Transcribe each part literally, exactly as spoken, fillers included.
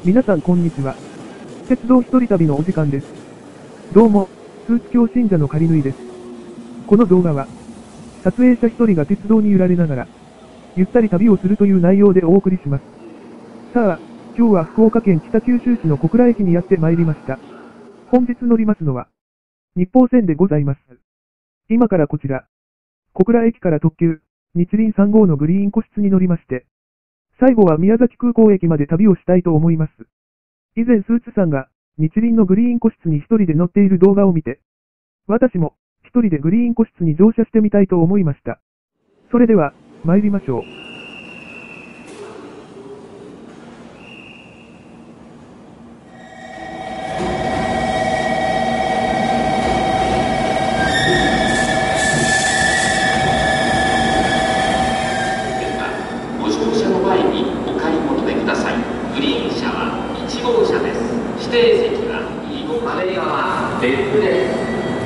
皆さんこんにちは。鉄道一人旅のお時間です。どうも、スーツ教信者の仮縫いです。この動画は、撮影者一人が鉄道に揺られながら、ゆったり旅をするという内容でお送りします。さあ、今日は福岡県北九州市の小倉駅にやってまいりました。本日乗りますのは、日豊線でございます。今からこちら、小倉駅から特急、日輪さん号のグリーン個室に乗りまして、最後は宮崎空港駅まで旅をしたいと思います。以前スーツさんが、日輪のグリーン個室に一人で乗っている動画を見て、私も、一人でグリーン個室に乗車してみたいと思いました。それでは、参りましょう。 指定席は右壁側別府です。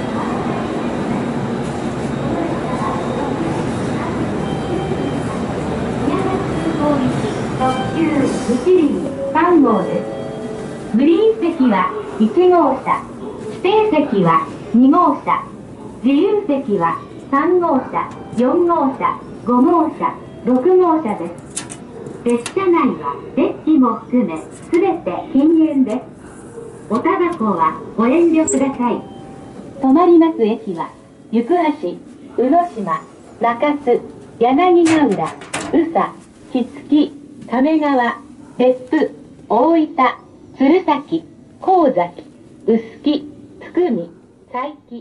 特急日輪さん号です。グリーン席はいち号車、指定席はに号車、自由席はさん号車、よん号車、ご号車、ろく号車です。列車内はデッキも含めすべて禁煙です。おタバコはご遠慮ください。止まります駅は、行橋、宇野島、中津、柳ヶ浦、宇佐、木月、亀川、別府、大分、鶴崎、神崎、臼杵、福見、佐伯。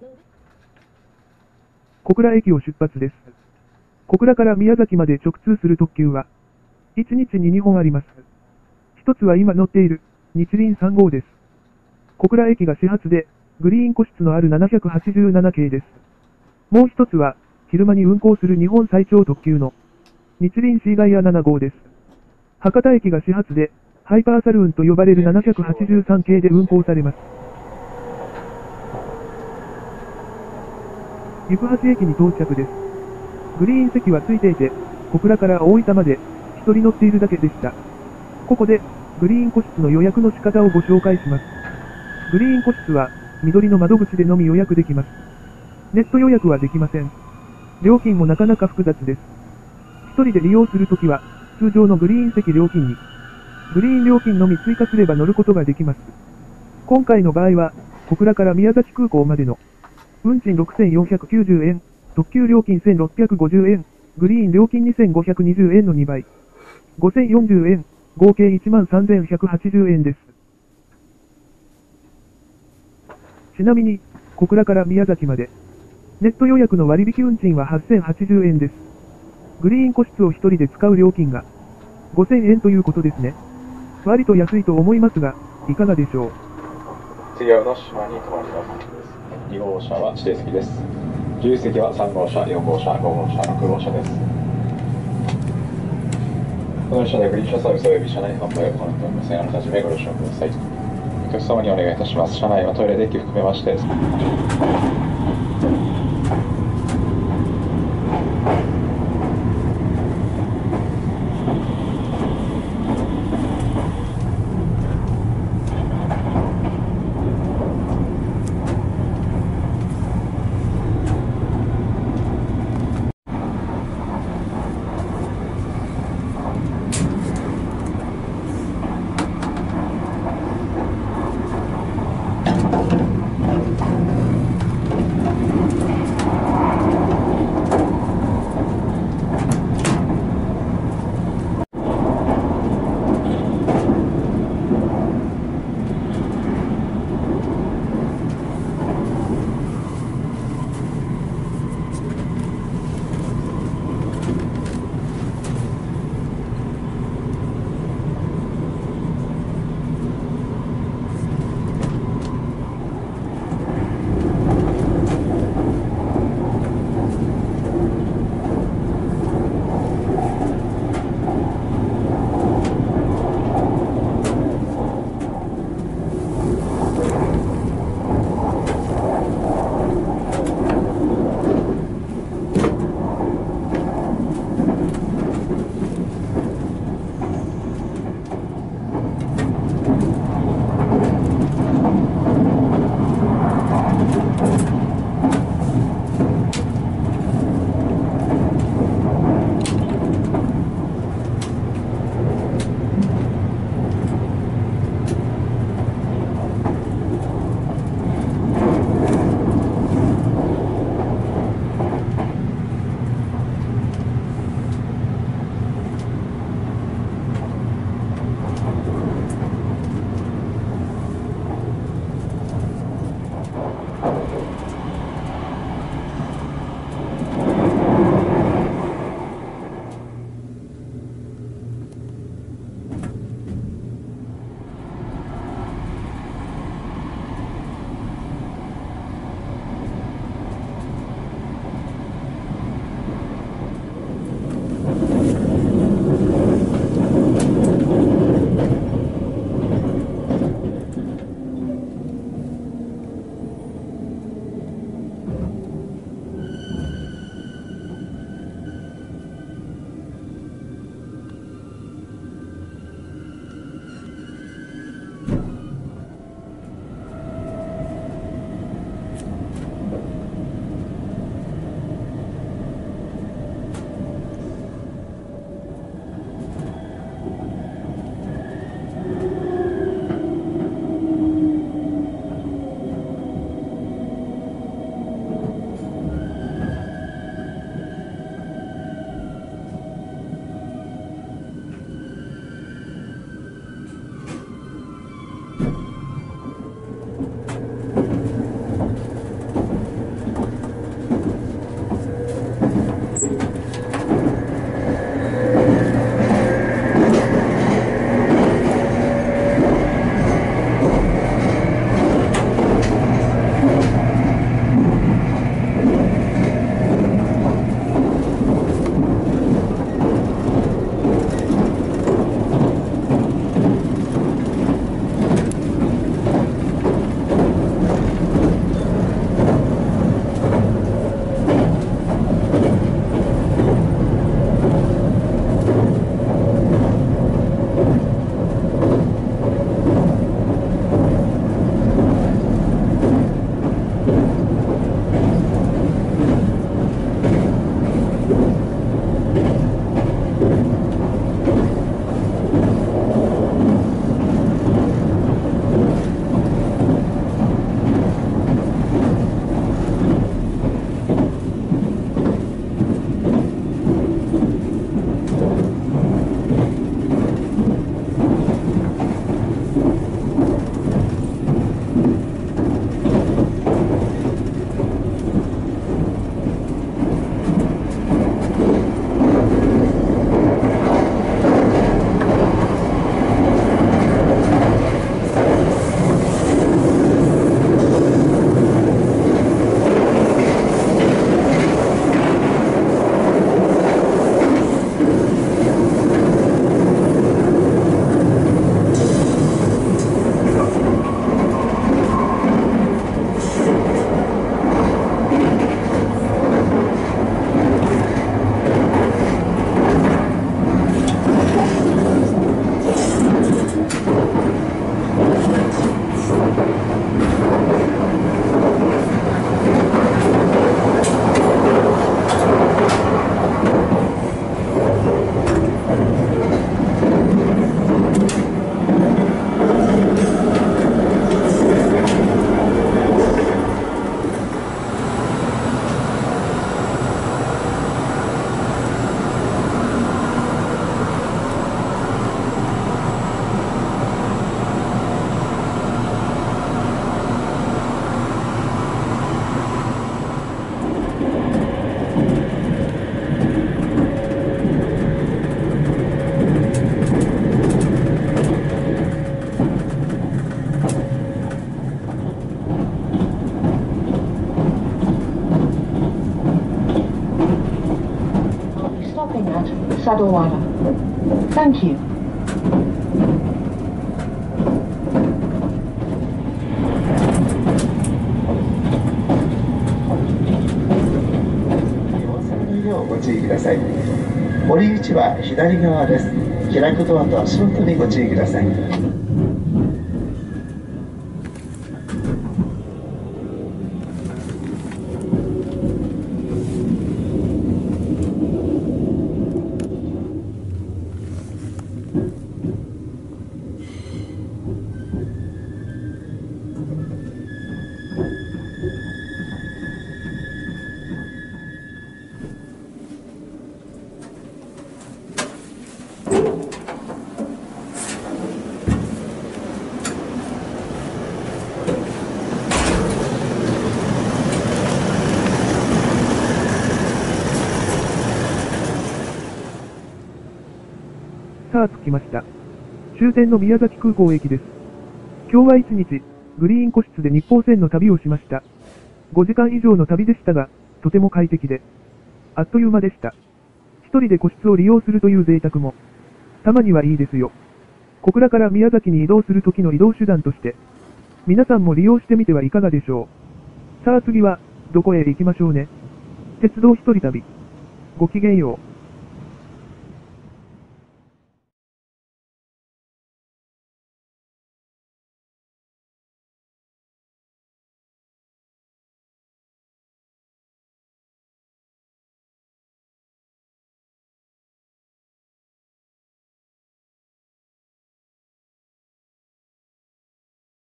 小倉駅を出発です。小倉から宮崎まで直通する特急は、いちにちににほんあります。一つは今乗っている、日輪さん号です。小倉駅が始発で、グリーン個室のあるななひゃくはちじゅうなな系です。もう一つは、昼間に運行する日本最長特急の、日輪シーガイアなな号です。博多駅が始発で、ハイパーサルーンと呼ばれるななひゃくはちじゅうさん系で運行されます。行橋駅に到着です。グリーン席はついていて、小倉から大分まで、一人乗っているだけでした。ここで、グリーン個室の予約の仕方をご紹介します。グリーン個室は、緑の窓口でのみ予約できます。ネット予約はできません。料金もなかなか複雑です。一人で利用するときは、通常のグリーン席料金に、グリーン料金のみ追加すれば乗ることができます。今回の場合は、小倉から宮崎空港までの、運賃ろくせんよんひゃくきゅうじゅうえん、特急料金せんろっぴゃくごじゅうえん、グリーン料金にせんごひゃくにじゅうえんのにばい、ごせんよんじゅうえん、合計いちまんさんぜんひゃくはちじゅうえんです。ちなみに、小倉から宮崎まで、ネット予約の割引運賃ははっせんはちじゅうえんです。グリーン個室を一人で使う料金が、ごせんえんということですね。割と安いと思いますが、いかがでしょう。 次は宇野島に停まります。に号車は指定席です。自由席はさん号車、よん号車、ご号車、ろく号車です。この列車でグリーン車サービスおよび車内販売を行っておりません。あらかじめご了承ください。お客様にお願いいたします。車内はトイレデッキ含めまして、 Sadawara. Thank you. ご注意ください。降り口は左側です。開くドアと足元にご注意ください。 さあ着きました。終点の宮崎空港駅です。今日は一日、グリーン個室で日光線の旅をしました。ごじかん以上の旅でしたが、とても快適で、あっという間でした。一人で個室を利用するという贅沢も、たまにはいいですよ。小倉から宮崎に移動する時の移動手段として、皆さんも利用してみてはいかがでしょう。さあ次は、どこへ行きましょうね。鉄道一人旅。ごきげんよう。